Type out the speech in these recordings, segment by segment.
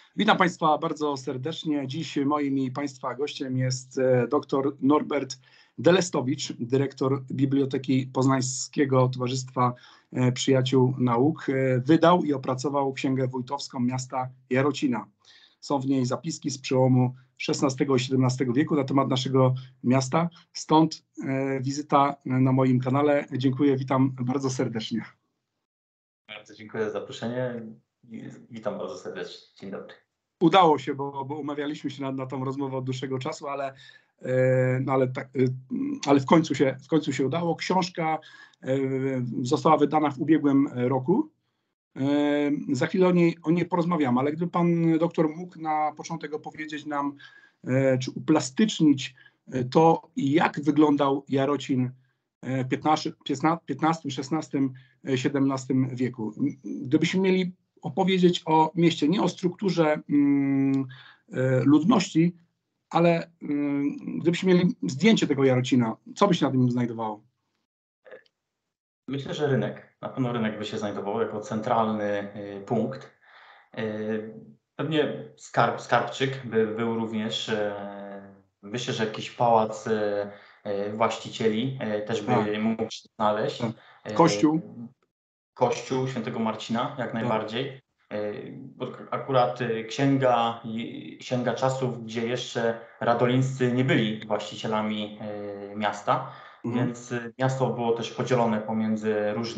Witam Państwa bardzo serdecznie. Dziś moim i Państwa gościem jest dr Norbert Delestowicz, dyrektor Biblioteki Poznańskiego Towarzystwa Przyjaciół Nauk. Wydał i opracował Księgę Wójtowską miasta Jarocina. Są w niej zapiski z przełomu XVI i XVII wieku na temat naszego miasta. Stąd wizyta na moim kanale. Dziękuję, witam bardzo serdecznie. Bardzo dziękuję za zaproszenie. Witam bardzo serdecznie. Dzień dobry. Udało się, bo umawialiśmy się na tą rozmowę od dłuższego czasu, ale w końcu się udało. Książka została wydana w ubiegłym roku. Za chwilę o niej porozmawiamy, ale gdyby pan doktor mógł na początek opowiedzieć nam, czy uplastycznić to, jak wyglądał Jarocin w XV, XVI, XVII wieku. Gdybyśmy mieli opowiedzieć o mieście, nie o strukturze ludności, ale gdybyśmy mieli zdjęcie tego Jarocina, co by się na tym znajdowało? Myślę, że rynek. Na pewno rynek by się znajdował jako centralny punkt. Pewnie skarbczyk by był również. Myślę, że jakiś pałac właścicieli też by mógł się znaleźć. Kościół. Kościół Świętego Marcina, jak najbardziej. Bo akurat księga czasów, gdzie jeszcze radolińscy nie byli właścicielami miasta, więc miasto było też podzielone pomiędzy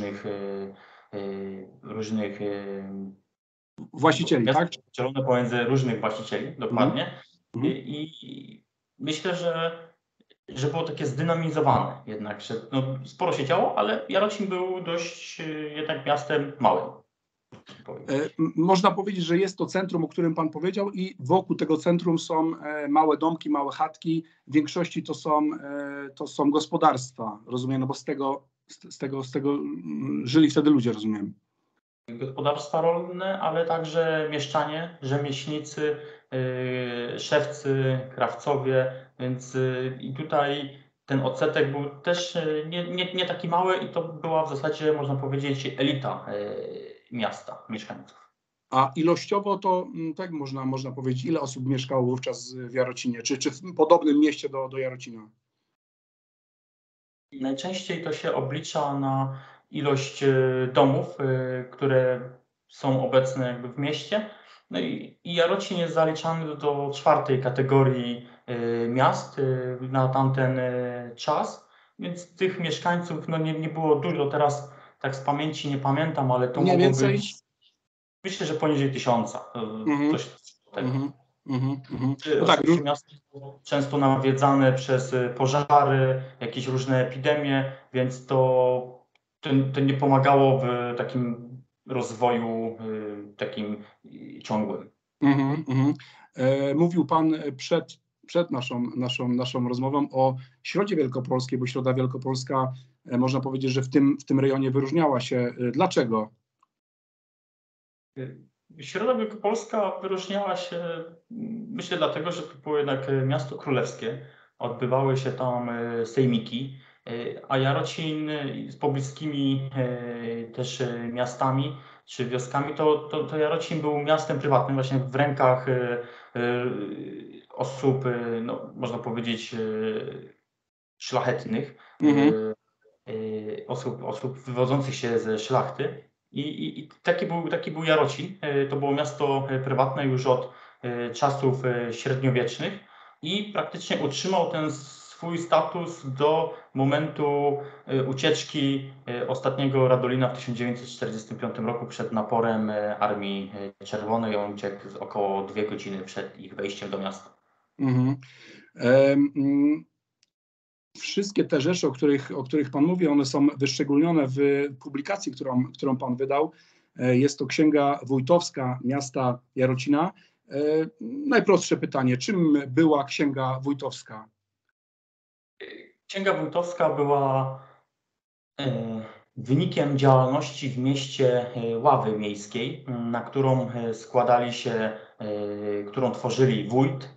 różnych właścicieli, tak? Podzielone pomiędzy różnych właścicieli, dokładnie. I myślę, że było takie zdynamizowane jednak, że sporo się działo, ale Jarocin był dość jednak miastem małym. Można powiedzieć, że jest to centrum, o którym pan powiedział, i wokół tego centrum są małe domki, małe chatki. W większości to są gospodarstwa, rozumiem, no bo z tego żyli wtedy ludzie, rozumiem. Gospodarstwa rolne, ale także mieszczanie, rzemieślnicy, szewcy, krawcowie, więc i tutaj ten odsetek był też nie taki mały i to była w zasadzie, można powiedzieć, elita miasta, mieszkańców. A ilościowo to, tak można powiedzieć, ile osób mieszkało wówczas w Jarocinie, czy w podobnym mieście do Jarocina? Najczęściej to się oblicza na ilość domów, które są obecne jakby w mieście. No i Jarocin jest zaliczany do czwartej kategorii miast na tamten czas, więc tych mieszkańców nie było dużo. Teraz tak z pamięci nie pamiętam, ale to mogło być, myślę, że poniżej 1000. Coś tego. No tak, miasto często nawiedzane przez pożary, jakieś różne epidemie, więc to nie pomagało w takim rozwoju takim ciągłym. Mówił pan przed naszą rozmową o Środzie Wielkopolskiej, bo Środa Wielkopolska, można powiedzieć, że w tym rejonie wyróżniała się. Dlaczego? Środa Wielkopolska wyróżniała się, myślę, dlatego, że to było jednak miasto królewskie. Odbywały się tam sejmiki, a Jarocin z pobliskimi też miastami czy wioskami, to Jarocin był miastem prywatnym, właśnie w rękach osób, można powiedzieć, szlachetnych, osób wywodzących się ze szlachty. I taki był Jarocin. To było miasto prywatne już od czasów średniowiecznych i praktycznie utrzymał ten swój status do momentu ucieczki ostatniego Radolina w 1945 roku przed naporem Armii Czerwonej. On uciekł około 2 godziny przed ich wejściem do miasta. Wszystkie te rzeczy, o których pan mówi, one są wyszczególnione w publikacji, którą pan wydał. Jest to Księga Wójtowska miasta Jarocina. Najprostsze pytanie, czym była Księga Wójtowska? Księga Wójtowska była wynikiem działalności w mieście ławy miejskiej, na którą którą tworzyli wójt.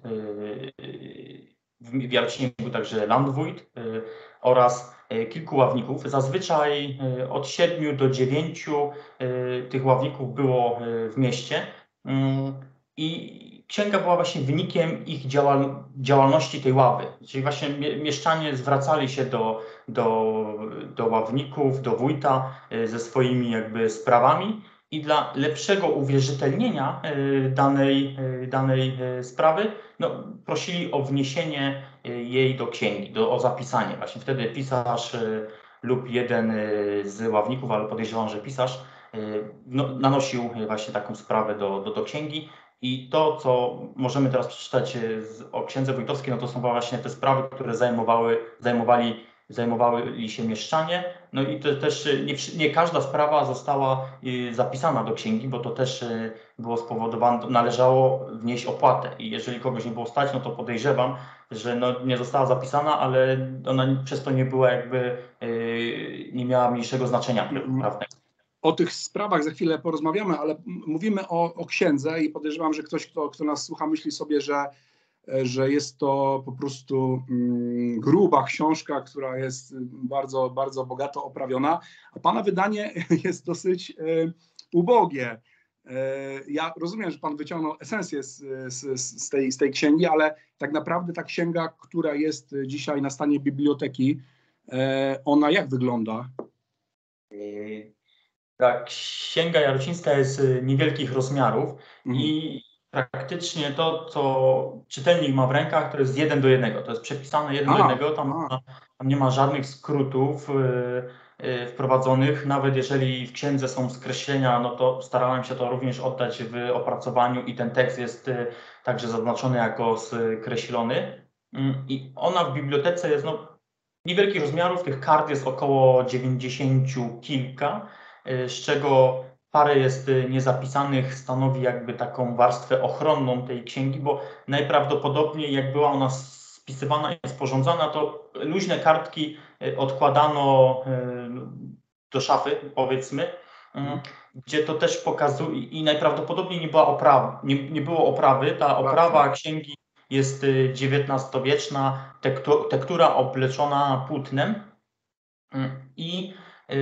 W Jarocinie był także landwójt oraz kilku ławników. Zazwyczaj od 7 do 9 tych ławników było w mieście. I księga była właśnie wynikiem ich działalności tej ławy. Czyli właśnie mieszczanie zwracali się do ławników, do wójta ze swoimi jakby sprawami i dla lepszego uwierzytelnienia danej sprawy no, prosili o wniesienie jej do księgi, o zapisanie. Właśnie wtedy pisarz lub jeden z ławników, ale podejrzewam, że pisarz no, nanosił właśnie taką sprawę do księgi. I to, co możemy teraz przeczytać o księdze wójtowskiej, no to są właśnie te sprawy, które zajmowali się mieszczanie. No i to też nie każda sprawa została zapisana do księgi, bo to też było spowodowane, należało wnieść opłatę. I jeżeli kogoś nie było stać, no to podejrzewam, że no nie została zapisana, ale ona przez to nie była jakby, nie miała mniejszego znaczenia prawnego. O tych sprawach za chwilę porozmawiamy, ale mówimy o księdze i podejrzewam, że ktoś, kto nas słucha, myśli sobie, że jest to po prostu gruba książka, która jest bardzo, bardzo bogato oprawiona, a pana wydanie jest dosyć ubogie. Ja rozumiem, że pan wyciągnął esencję z tej księgi, ale tak naprawdę ta księga, która jest dzisiaj na stanie biblioteki, ona jak wygląda? Ta księga jarocińska jest niewielkich rozmiarów i praktycznie to, co czytelnik ma w rękach, to jest 1:1. To jest przepisane 1:1. Tam nie ma żadnych skrótów wprowadzonych. Nawet jeżeli w księdze są skreślenia, no to starałem się to również oddać w opracowaniu i ten tekst jest także zaznaczony jako skreślony. I ona w bibliotece jest no, niewielkich rozmiarów. Tych kart jest około 90 kilka, z czego parę jest niezapisanych, stanowi jakby taką warstwę ochronną tej księgi, bo najprawdopodobniej jak była ona spisywana i sporządzana, to luźne kartki odkładano do szafy, powiedzmy, gdzie to też pokazuje i najprawdopodobniej nie była oprawa, nie było oprawy. Ta oprawa księgi jest XIX-wieczna, tektura obleczona płótnem i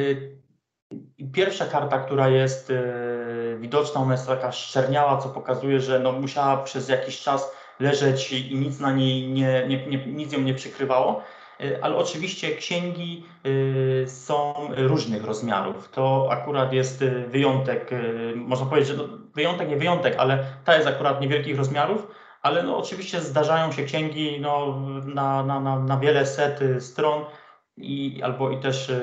pierwsza karta, która jest widoczna, ona jest taka szczerniała, co pokazuje, że no musiała przez jakiś czas leżeć i nic na niej nic ją nie przykrywało. Ale oczywiście księgi są różnych rozmiarów. To akurat jest wyjątek, można powiedzieć, że no, wyjątek, nie wyjątek, ale ta jest akurat niewielkich rozmiarów. Ale no, oczywiście zdarzają się księgi no, na wiele set stron albo i też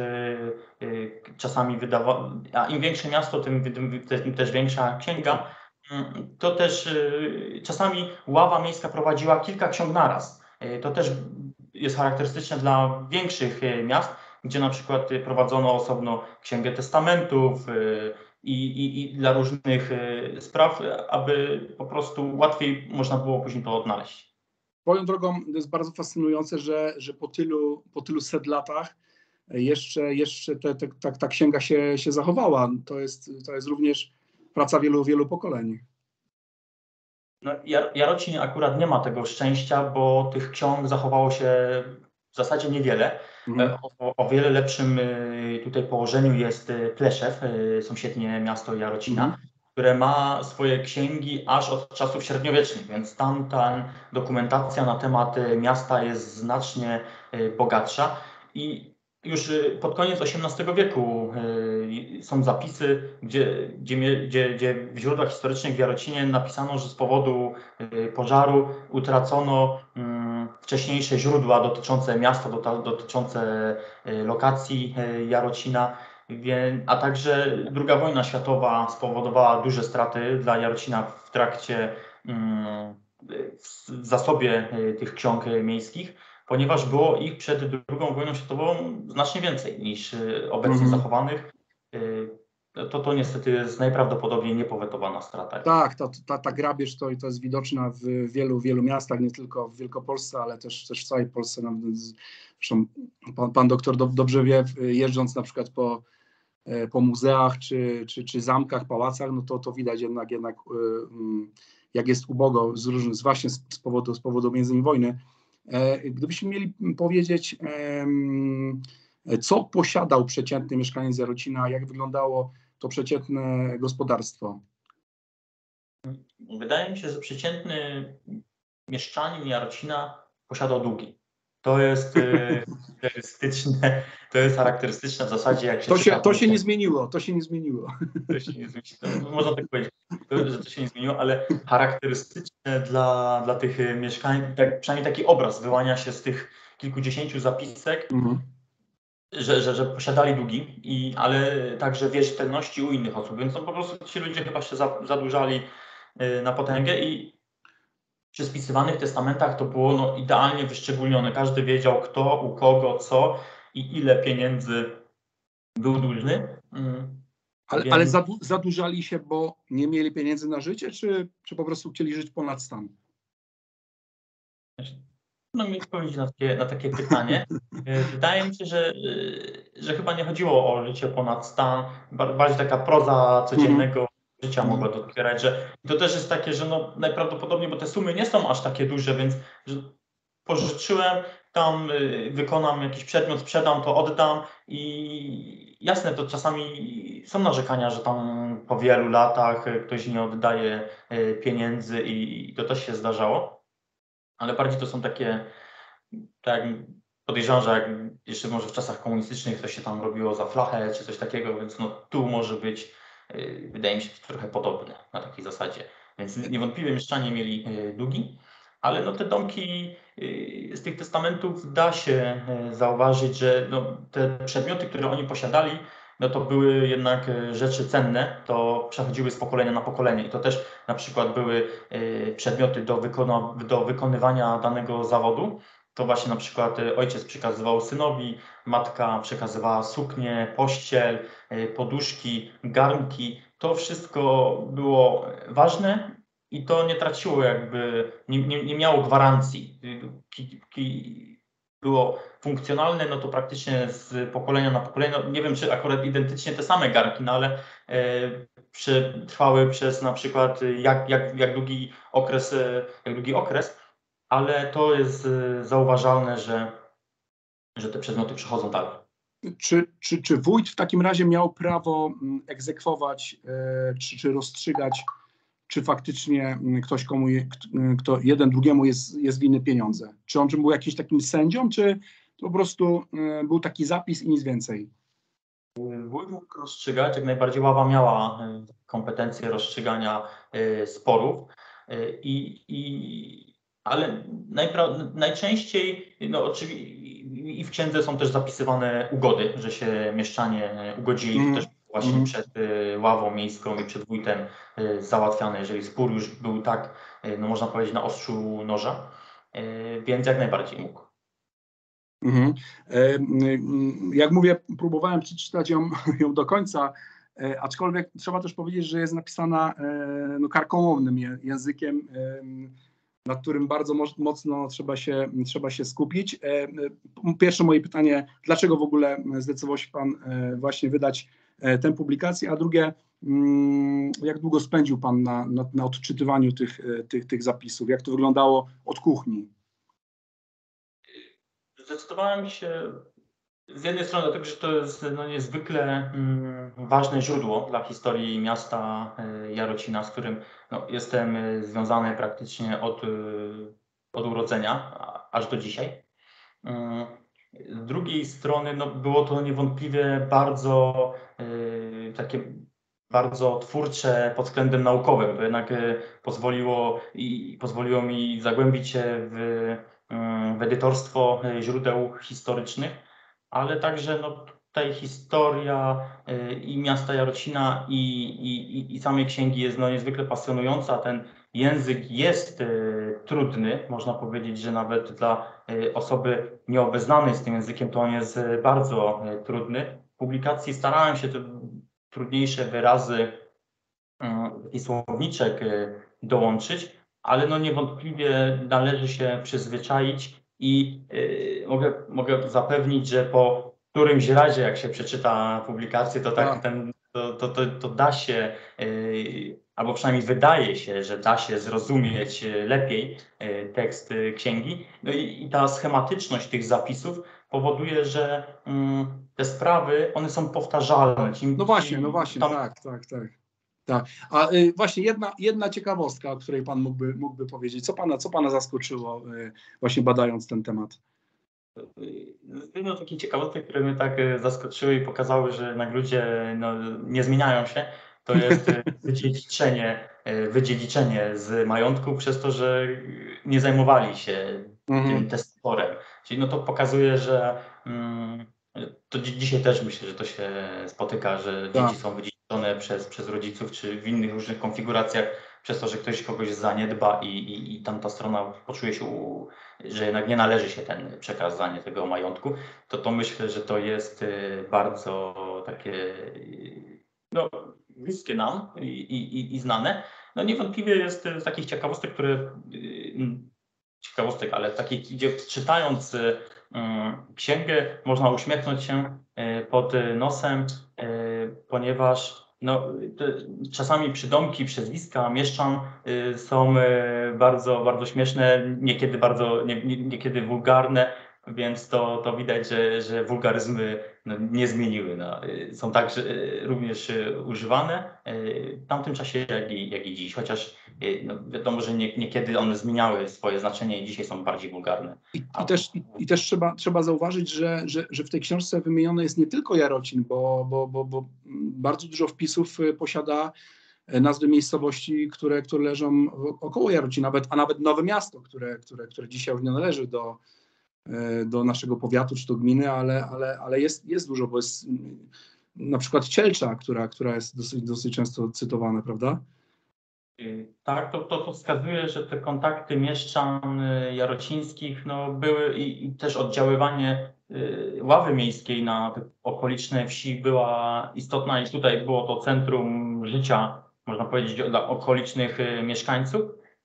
czasami a im większe miasto, tym też większa księga. To też czasami ława miejska prowadziła kilka ksiąg naraz. To też jest charakterystyczne dla większych miast, gdzie na przykład prowadzono osobno księgę testamentów i dla różnych spraw, aby po prostu łatwiej można było później to odnaleźć. Swoją drogą to jest bardzo fascynujące, że po tylu set latach jeszcze ta księga się zachowała. To jest również praca wielu pokoleń. No, Jarocin akurat nie ma tego szczęścia, bo tych ksiąg zachowało się w zasadzie niewiele. O wiele lepszym tutaj położeniu jest Pleszew, sąsiednie miasto Jarocina, które ma swoje księgi aż od czasów średniowiecznych, więc tam ta dokumentacja na temat miasta jest znacznie bogatsza. I już pod koniec XVIII wieku są zapisy, gdzie w źródłach historycznych w Jarocinie napisano, że z powodu pożaru utracono wcześniejsze źródła dotyczące miasta, dotyczące lokacji Jarocina, a także II wojna światowa spowodowała duże straty dla Jarocina w trakcie w zasobie tych ksiąg miejskich, ponieważ było ich przed II wojną światową znacznie więcej niż obecnie zachowanych. To niestety jest najprawdopodobniej niepowetowana strata. Tak, ta grabież to jest widoczna w wielu miastach, nie tylko w Wielkopolsce, ale też w całej Polsce. Zresztą pan doktor dobrze wie, jeżdżąc na przykład po muzeach czy zamkach, pałacach, no to widać jednak jak jest ubogo właśnie z powodu między innymi wojny. Gdybyśmy mieli powiedzieć, co posiadał przeciętny mieszkaniec Jarocina, jak wyglądało to przeciętne gospodarstwo? Wydaje mi się, że przeciętny mieszczanin Jarocina posiadał długi. To jest charakterystyczne, to jest charakterystyczne w zasadzie, jak się czyta To tą się nie księgę. zmieniło, to się nie zmieniło. To się nie zmieni, no, można tak powiedzieć, że to się nie zmieniło, ale charakterystyczne dla tych mieszkań, tak, przynajmniej taki obraz wyłania się z tych kilkudziesięciu zapisek, Mhm. że posiadali długi, ale także wierzytelności u innych osób, więc no, po prostu ci ludzie chyba się zadłużali na potęgę i przy spisywanych testamentach to było no, idealnie wyszczególnione. Każdy wiedział kto, u kogo, co i ile pieniędzy był dłużny. Ale Więc zadłużali się, bo nie mieli pieniędzy na życie, czy po prostu chcieli żyć ponad stan? no mi odpowiedzieć na takie pytanie. Wydaje mi się, że chyba nie chodziło o życie ponad stan, bardziej taka proza codziennego życia Mhm. mogła dotwierać, że to też jest takie, że no najprawdopodobniej, bo te sumy nie są aż takie duże, więc że pożyczyłem, tam wykonam jakiś przedmiot, sprzedam, to oddam i jasne, to czasami są narzekania, że tam po wielu latach ktoś nie oddaje pieniędzy i to też się zdarzało, ale bardziej to są takie, tak podejrzewam, że jak jeszcze może w czasach komunistycznych to się tam robiło za flachę czy coś takiego, więc no tu może być, wydaje mi się, to trochę podobne na takiej zasadzie. Więc niewątpliwie mieszczanie mieli długi, ale no te domki z tych testamentów da się zauważyć, że no, te przedmioty, które oni posiadali, no to były jednak rzeczy cenne, to przechodziły z pokolenia na pokolenie i to też na przykład były przedmioty do wykonywania danego zawodu. To właśnie na przykład ojciec przekazywał synowi, matka przekazywała suknię, pościel, poduszki, garnki. To wszystko było ważne i to nie traciło jakby, nie miało gwarancji. Było funkcjonalne, no to praktycznie z pokolenia na pokolenie. No nie wiem, czy akurat identycznie te same garnki, no ale trwały przez na przykład jak długi okres, ale to jest zauważalne, że te przedmioty przechodzą dalej. Czy wójt w takim razie miał prawo egzekwować czy rozstrzygać, czy faktycznie ktoś kto jeden drugiemu jest winny pieniądze? Czy on był jakimś takim sędzią, czy po prostu był taki zapis i nic więcej? Wójt mógł rozstrzygać, jak najbardziej ława miała kompetencje rozstrzygania sporów, ale najczęściej, no oczywiście i w księdze są też zapisywane ugody, że się mieszczanie ugodzili, to też właśnie przed ławą miejską i przed wójtem załatwiane, jeżeli spór już był tak, no można powiedzieć, na ostrzu noża, więc jak najbardziej mógł. Mhm. Jak mówię, próbowałem przeczytać ją do końca, aczkolwiek trzeba też powiedzieć, że jest napisana no, karkołomnym językiem, nad którym bardzo mocno trzeba się skupić. Pierwsze moje pytanie, dlaczego w ogóle zdecydował się Pan właśnie wydać tę publikację, a drugie, jak długo spędził Pan na odczytywaniu tych zapisów, jak to wyglądało od kuchni? Zdecydowałem się z jednej strony dlatego, że to jest no, niezwykle ważne źródło dla historii miasta Jarocina, z którym no, jestem związany praktycznie od urodzenia aż do dzisiaj. Z drugiej strony no, było to niewątpliwie takie bardzo twórcze pod względem naukowym. To jednak pozwoliło mi zagłębić się w edytorstwo źródeł historycznych, ale także no, tutaj historia i miasta Jarocina i samej księgi jest no, niezwykle pasjonująca. Ten język jest trudny, można powiedzieć, że nawet dla osoby nieobeznanej z tym językiem to on jest bardzo trudny. W publikacji starałem się te trudniejsze wyrazy i słowniczek dołączyć, ale no niewątpliwie należy się przyzwyczaić i mogę zapewnić, że po którymś razie, jak się przeczyta publikację, to tak to da się, albo przynajmniej wydaje się, że da się zrozumieć lepiej tekst księgi. No i ta schematyczność tych zapisów powoduje, że te sprawy, one są powtarzalne. No właśnie, Tam tak. Tak. A właśnie jedna ciekawostka, o której pan mógłby powiedzieć. Co pana zaskoczyło właśnie badając ten temat? No, takie ciekawostek, które mnie tak zaskoczyły i pokazały, że jednak ludzie nie zmieniają się, to jest wydziedziczenie z majątku przez to, że nie zajmowali się tym testosterem. Czyli to pokazuje, że to dzisiaj też myślę, że to się spotyka, że Tak. dzieci są wydziedziczone przez rodziców, czy w innych różnych konfiguracjach, przez to, że ktoś kogoś zaniedba i tamta strona poczuje się, że jednak nie należy się ten przekazanie tego majątku, to myślę, że to jest bardzo takie bliskie nam i znane. Niewątpliwie jest z takich ciekawostek, ale takich, gdzie czytając księgę można uśmiechnąć się pod nosem, ponieważ czasami przydomki, przezwiska mieszczan są bardzo, bardzo śmieszne, niekiedy wulgarne, więc to widać, że wulgaryzmy nie zmieniły. Są także również używane w tamtym czasie, jak i dziś, chociaż wiadomo, że niekiedy one zmieniały swoje znaczenie i dzisiaj są bardziej wulgarne. I też trzeba zauważyć, że w tej książce wymienione jest nie tylko Jarocin, bo bardzo dużo wpisów posiada nazwy miejscowości, które leżą około Jarocina, a nawet Nowe Miasto, które dzisiaj już nie należy do naszego powiatu czy do gminy, ale jest dużo, bo jest na przykład Cielcza, która jest dosyć często cytowana, prawda? Tak, to wskazuje, że te kontakty mieszczan jarocińskich były i też oddziaływanie ławy miejskiej na te okoliczne wsi była istotna i tutaj było to centrum życia, można powiedzieć, dla okolicznych mieszkańców.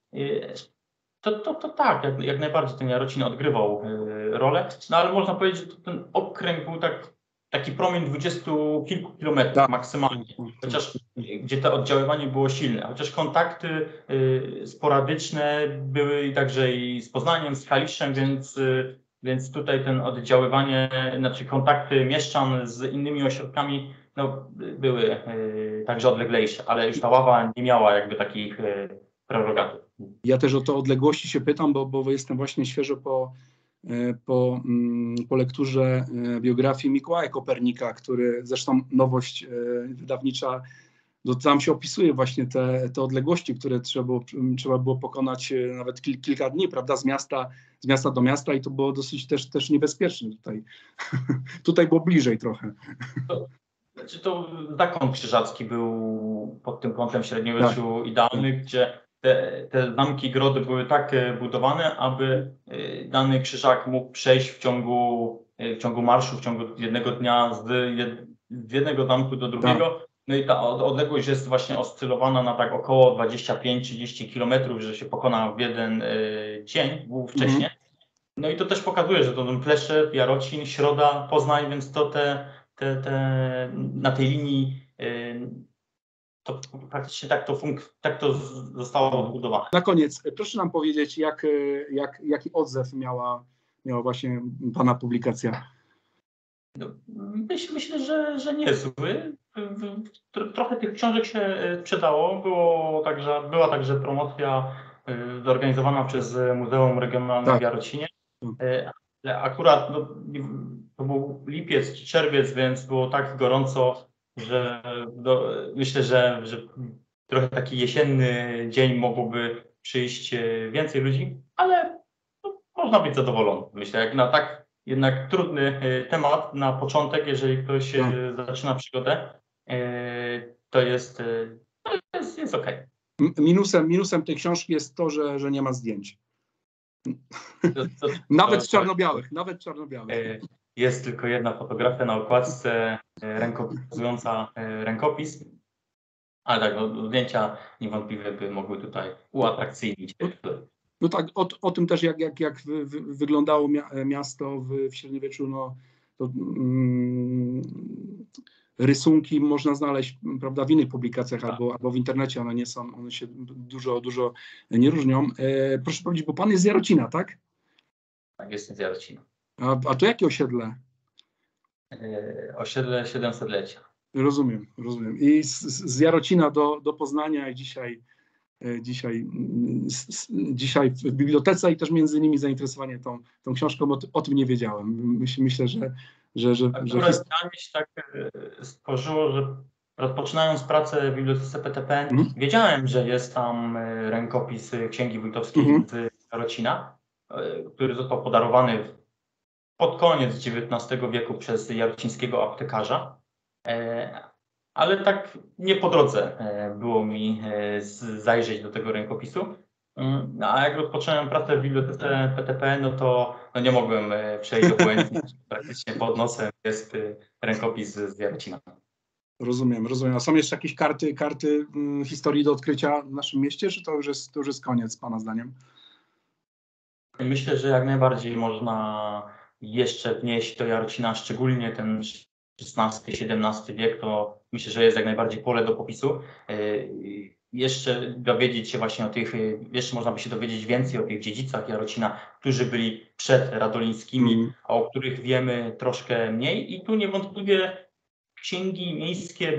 To tak, jak najbardziej ten Jarocin odgrywał rolę, ale można powiedzieć, że ten okręg był taki promień 20 kilku kilometrów maksymalnie, chociaż gdzie to oddziaływanie było silne, chociaż kontakty sporadyczne były także i z Poznaniem, z Kaliszem, więc tutaj ten oddziaływanie, znaczy kontakty mieszczan z innymi ośrodkami były także odleglejsze, ale już ta ława nie miała jakby takich prerogatyw. Ja też o to odległości się pytam, bo jestem właśnie świeżo po lekturze biografii Mikołaja Kopernika, który zresztą nowość wydawnicza, tam się opisuje właśnie te odległości, które trzeba było pokonać nawet kilka dni, prawda, z miasta do miasta i to było dosyć też niebezpieczne tutaj. Tutaj było bliżej trochę. To zakon krzyżacki był pod tym kątem w średniowieczu idealny, gdzie te zamki, grody były tak budowane, aby dany krzyżak mógł przejść w ciągu marszu, w ciągu jednego dnia z jednego zamku do drugiego. I ta odległość jest właśnie oscylowana na tak około 25-30 kilometrów, że się pokona w jeden dzień wcześniej. I to też pokazuje, że to ten Pleszczew, Jarocin, Środa, Poznań, więc to na tej linii to praktycznie tak to zostało odbudowane. Na koniec, proszę nam powiedzieć, jaki odzew miała właśnie pana publikacja? Myślę, że niezły. Trochę tych książek się sprzedało. Była także promocja zorganizowana przez Muzeum Regionalne w Jarocinie. Ale akurat to był lipiec czy czerwiec, więc było tak gorąco, że myślę, że trochę taki jesienny dzień mogłoby przyjść więcej ludzi, ale można być zadowolony. Myślę, jak na tak jednak trudny temat na początek, jeżeli ktoś zaczyna przygodę, to jest okej. Minusem tej książki jest to, że nie ma zdjęć. Nawet czarno-białych. Jest tylko jedna fotografia na okładce pokazująca rękopis, ale tak, zdjęcia niewątpliwie by mogły tutaj uatrakcyjnić. No tak, o tym też jak wyglądało miasto w średniowieczu, to rysunki można znaleźć, prawda, w innych publikacjach albo w internecie, one się dużo nie różnią. Proszę powiedzieć, bo pan jest z Jarocina, tak? Tak, jestem z Jarocina. A to jakie osiedle? Osiedle 700-lecia. Rozumiem. I z Jarocina do Poznania i dzisiaj w bibliotece i też między innymi zainteresowanie tą książką, bo o tym nie wiedziałem. Myślę, że Akurat mi się tak stworzyło, że rozpoczynając pracę w Bibliotece PTPN, wiedziałem, że jest tam rękopis Księgi Wójtowskiej z Jarocina, który został podarowany pod koniec XIX wieku przez jarocińskiego aptekarza. Ale tak nie po drodze było mi zajrzeć do tego rękopisu. A jak rozpocząłem pracę w Bibliotece PTP, no to nie mogłem przejść obojętnie. Praktycznie pod nosem jest rękopis z Jarocina. Rozumiem. A są jeszcze jakieś karty historii do odkrycia w naszym mieście, czy to już jest koniec, Pana zdaniem? Myślę, że jak najbardziej można jeszcze wnieść do Jarocina, szczególnie ten XVI-XVII wiek, to myślę, że jest jak najbardziej pole do popisu. Jeszcze dowiedzieć się właśnie jeszcze można by się dowiedzieć więcej o tych dziedzicach Jarocina, którzy byli przed Radolińskimi, a o których wiemy troszkę mniej. I tu niewątpliwie księgi miejskie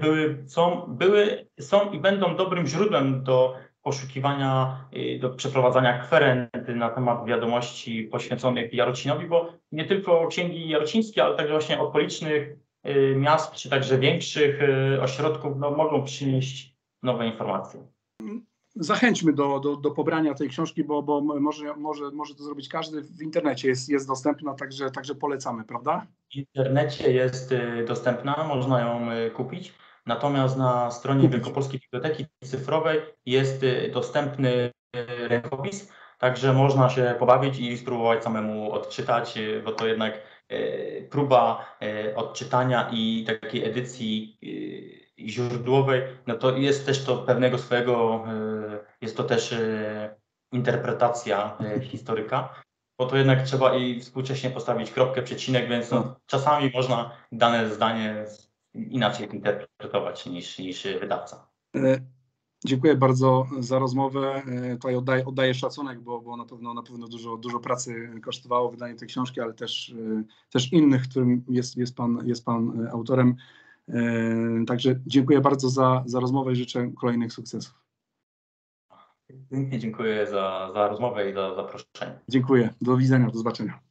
są i będą dobrym źródłem do poszukiwania, do przeprowadzania kwerendy na temat wiadomości poświęconych Jarocinowi, bo nie tylko księgi jarocińskie, ale także właśnie okolicznych miast, czy także większych ośrodków mogą przynieść nowe informacje. Zachęćmy do pobrania tej książki, bo może to zrobić każdy. W internecie jest dostępna, także polecamy, prawda? W internecie jest dostępna, można ją kupić. Natomiast na stronie Wielkopolskiej Biblioteki Cyfrowej jest dostępny rękopis, także można się pobawić i spróbować samemu odczytać, bo to jednak próba odczytania i takiej edycji źródłowej, no to jest też to pewnego swojego, jest to też interpretacja historyka, bo to jednak trzeba i współcześnie postawić kropkę, przecinek, więc czasami można dane zdanie inaczej interpretować niż wydawca. Dziękuję bardzo za rozmowę. Tutaj oddaję szacunek, bo na pewno dużo pracy kosztowało wydanie tej książki, ale też innych, którym jest pan autorem. Także dziękuję bardzo za rozmowę i życzę kolejnych sukcesów. Dziękuję za rozmowę i za zaproszenie. Dziękuję. Do widzenia, do zobaczenia.